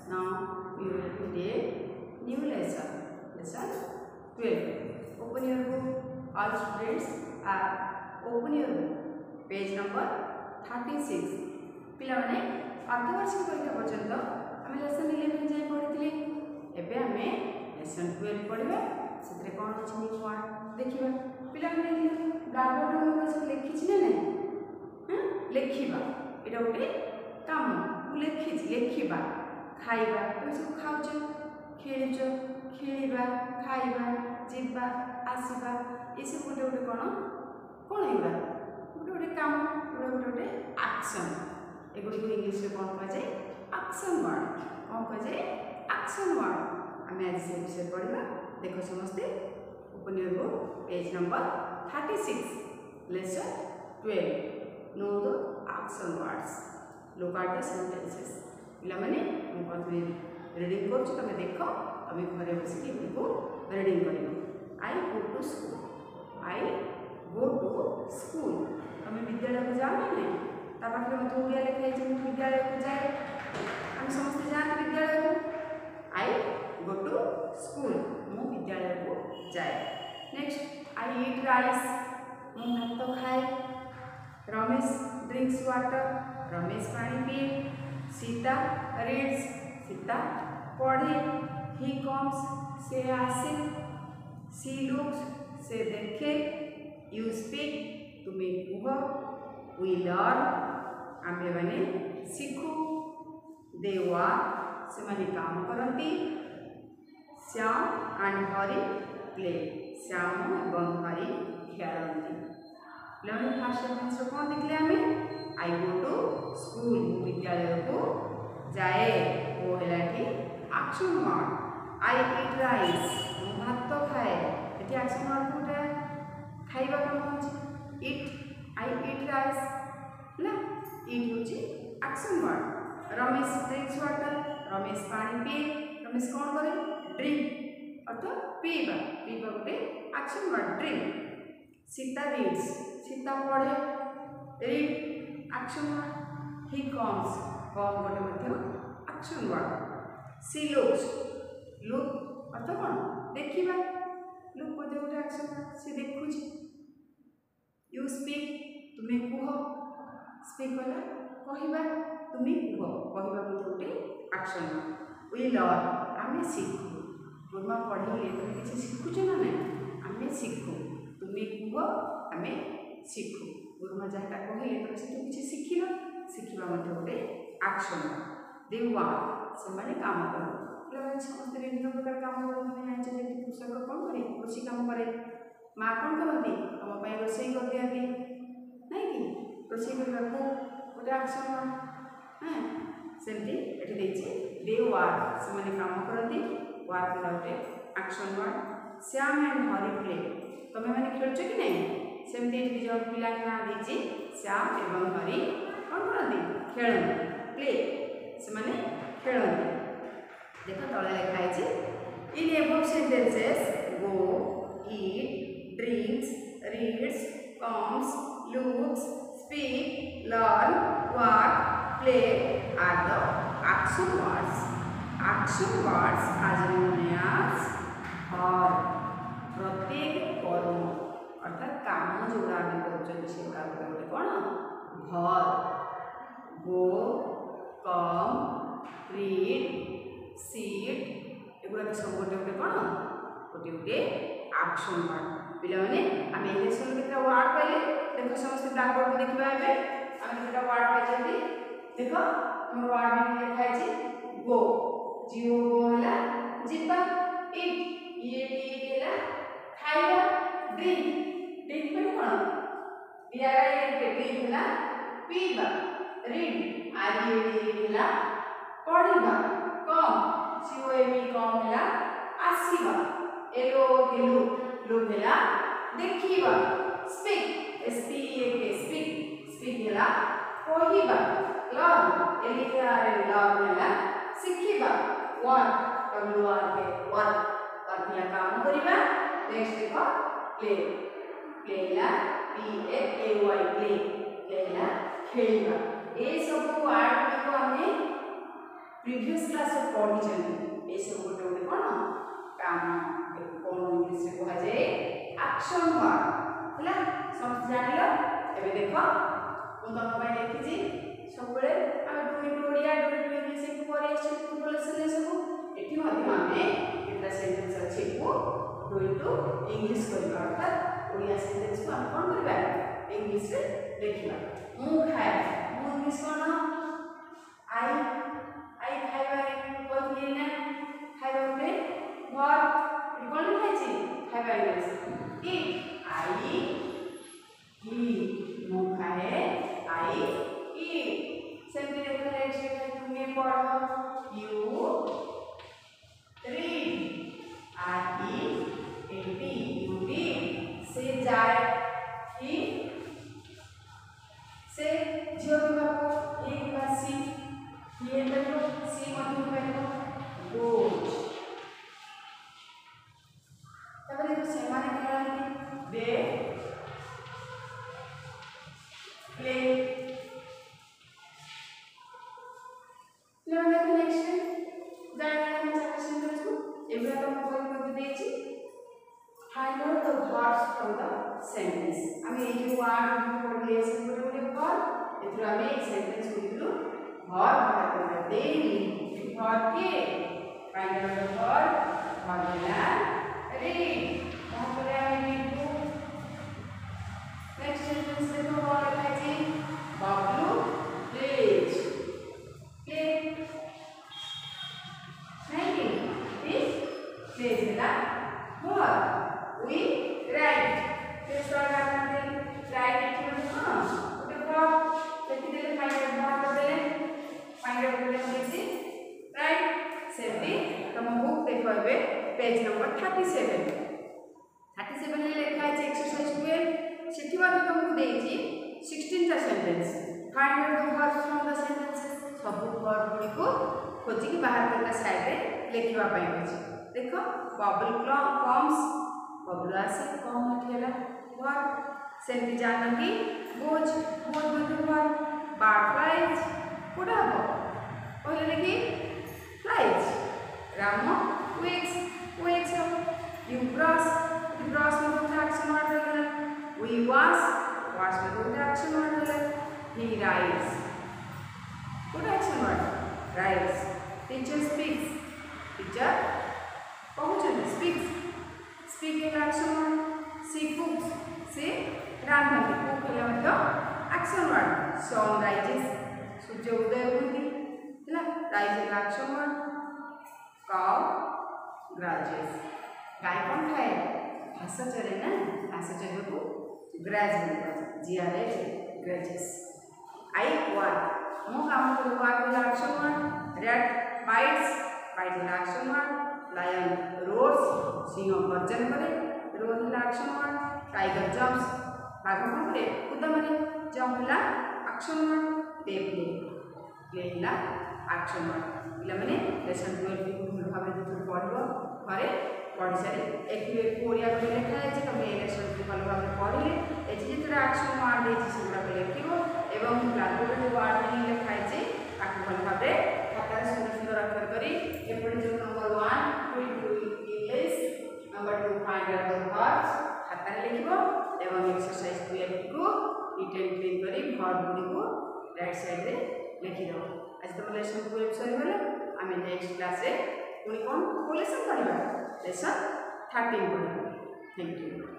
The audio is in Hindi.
Now we will put a new lesson. Lesson 12. Open your book. All students are open your book. Page number 36. पिला माने अर्धवार्षिक परीक्षा पर्यंत आम लेसन 11 जाए पढ़ी एबे आमे लेसन 12 पढ़िबा सेतरे कोन अछि न्यू वर्ड देखिबा पिला माने ब्लैक बोर्ड में सब लिखि छि नै हां लिखिबा एटा ओटे काम लिखि छि लिखिबा खाइबा ए सब खाउछ खेलुछ खेलिबा खाइबा जिबा आसीबा ए सब ओटे ओटे कोन हेबा ओटे ओटे काम ओटे ओटे एक्शन एगुड़ी को इंग्लिश में कौन कह जाए एक्शन वर्ड कौन कह जाए एक्शन वर्ड आम आज से विषय पढ़ा देखो समस्ते open your book page number 36 lesson 12 know the action words look at the sentences पिला माने मु प्रथमे रीडिंग करछु तमे देखो तमे घरे बसी के को रीडिंग करियो I go to school I go to school तमे विद्यालय को जाओ ना तापाखे मत ओडिया लिखाई विद्यालय को जाए हम समस्त जाते विद्यालय को आई गो टू स्कूल मु विद्यालय को जाए नेक्स्ट आई ईट राइस मु भात खाए रमेश ड्रिंक्स वाटर रमेश पानी पिए सीता रीड्स सीता पढ़े ही कम्स से आसे सी लुक्स से देखे यू स्पीक तुम्हें कह वी लर्न आमे माने शिखु देवा से माने काम करती श्याम एंड हरि प्ले श्याम एवं हरि खेलती पिलाने फर्स्ट सेंटेंस रो कोन देखले आमे आई गो टू स्कूल विद्यालय को जाए वो हेलाठी action word I eat rice भात तो खाए एटी एक्शन वर्ड कोटा खाइबा कोन होची ईट आई ईट राइस ला ईट होची action word Ramesh drinks water Ramesh पानी पिए रमेश कोन करे ड्रिंक अर्थात पीबा पीबा गोटे action word drink Sita reads Sita पढ़े read action word he comes come गोटे मध्य action word she looks look अर्थात कोन देखिबा लुक मध्य गोटे एक्शन वर्ड सी देखुची यू स्पीक तुम्हें कह स्पीक वाला कहवा तुम्हें कह कहवा मध्य गोटे एक्शन वी लर्न आमे शिखु गुरुमा पढ़े तुम किसी शिखुच ना ना आमे शिखु तुम्हें कह आमे शिखु गुरुमा जहाँ कहले तुम से किसी शिखिल शिखा गोटे एक्शन देवा से काम कर समस्त विभिन्न प्रकार काम करते कृषक कौन करे कृषि काम करे माँ कौन करती तुम रोषे कर दिखाती नहीं कि रोषे करने गोटे एक्शन हाँ सेमती दे वर्क से काम करती वर्क गोटे action word Shyam and Hari play तुम मैंने खेलुच कि नहीं सेमती जो पिला ना देती श्याम एवं हरि कौन करती खेलती प्ले से खेलती देख तले लिखाई in above sentences go eat drinks, reads, comes, looks, speak, learn, work, play are the action words. Action words as known as are प्रत्येक कर्म अर्थात काम जोड़ा आम कर कौन भर गो कम रीड सीट एगुड़ा सब गोटे गोटे कौन गोटे गोटे एक्शन वर्ड पिला माने आम लेसन केटा वर्ड पाइले देखो समस्त ब्लैक बोर्ड को देखिबा एबे आम केटा वर्ड पाइछथि देखो हम वर्ड में लिखा छै गो जीओ गो हला जिबा ईट ये हेला खाइबा ड्रिंक ड्रिंक पर कोन बिया गाड़ी ड्रिंक हला पीबा रीड आदि हेला पढ़िबा कम सीओएमी कम हला आसीबा एलो हेलो लोग हेला देखिबा स्पीक एसपीईके स्पीक स्पीक हेला कहइबा लर्न एलिआर लर्न हेला सिखिबा work W R K work work हेला काम करिबा नेक्स्ट देखो प्ले प्ले हेला पीएवाई प्ले प्ले हेला खेलिबा ए सब वर्ड को हमें प्रीवियस क्लास रे पढ़ी ए सब गोटे गोटे कोन काम कोन इंग्लिश रे कहा जाए एक्शन वर्ड हला सब जानिलो। एबे देखो मु तुम भाई लिखि जी सब बेले हम do it Odia do it English को परे आछन तू बोलसन ले सब एठी मध्ये माने केटा सेंटेंस अछि को डू इट इंग्लिश करबा अर्थात ओडिया सेंटेंस को हम कोन करबा इंग्लिश रे लिखिबा। मु खाए मु इंग्लिश कोन आई खाइबा कहली ना खाइबा बोले व्हाट कोन लिखाइ छी खाइबा इंग्लिश ईट आई ईट मु खाए आई ईट सेमती देखो नेक्स्ट तुम्हें पढ़ो you read I ate you read से जाए ही से जो भी बाबू एक बार सी ये देखो सी मतलब देखो गोट तब देखो सेमाने क्या दे प्ले now देखो नेक्स्ट जाने हम सेक्शन करछु एबे हम कोई पद देछि find out the words from the sentence हम ए जो वर्ड पढ़ले से बोले वर्ड एथरा में सेंटेंस लिखलु वर्ड बाहर करना दे वर्ड के find out the word formula read वहां पर हमें लिखो नेक्स्ट सेंटेंस देखो वर्ड है जी बबलू प्लेज प्ले नहीं प्लेज है ना word we write this word करते write लिखना हां ओके वर्ड लिख देले फाइंड आउट बाहर कर देले फाइंड आउट करले लिखि राइट सेमती तुम बुक देखबे पेज नंबर 37 ले लिखा है एक्सरसाइज 12 सिटी मध्ये तुमको देछि 16 टा sentence find out the words from the sentences सब वर्ड गुडी को खोजी के बाहर करला साइड रे लिखिबा पई अछि देखो बबल कम्स बबल आसे कम उठेला वर्ड सेमती जानो कि बोझ बोझ मतलब वर्ड बटरफ्लाइज कोडा हो पहले लिखि flies Ram wakes you brush मतलब एक्शन वर्ड है वी वाश मतलब एक्शन वर्ड है ही राइज कोडा action word rise teacher speaks teacher पहुंचन speaks speaking action word she cooks से रांधती कुक है मतलब एक्शन वर्ड सन राइजेस सूर्य उदय होती है rise action word cow grazes गाय कौन खाए घास चरे ना घास चरे को ग्राज बोलते जीआरए ग्राजेस आई वाक मो काम को वाक है action word rat bites bite है एक्शन वर्ड लायन रोर्स सिंह गर्जन करे रोर है एक्शन वर्ड टाइगर जंप्स बाघ कौन करे कूद मारे जंप है एक्शन वर्ड प्ले है एक्शन वर्ड पिला माने लेसन 12 को भूल भाबे तो पढ़िबो घरे पढ़ी सारी एक ओडिया को लिखा है जे तमे लेसन को भूल भाबे पढ़िले एछि जे तोरा एक्शन वर्ड देछि सेटा को लिखिबो एवं ब्लैकबोर्ड रे वर्ड नहीं लिखा है जे ताको भूल भाबे खाता रे सुंदर अक्षर करी एपडी जो number 1 two English number 2 find out the words खाता रे लिखिबो एवं एक्सरसाइज 12 को रिटर्न क्लीन करी वर्ड गुडी को राइट साइड रे लिखि दो आज तुम लेसन 12 सरी गले आमे नेक्स्ट क्लास रे पुनी कोन लेसन पढिबा लेसन 13 पढिबा थैंक यू।